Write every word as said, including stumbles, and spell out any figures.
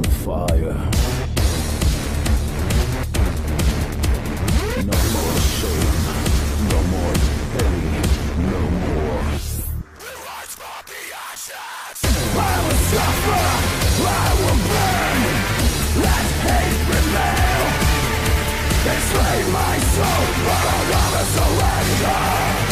fire. No more shame, no more pain, no more. I will suffer, I will burn. Let hate prevail. Enslave my soul, but I'll never surrender.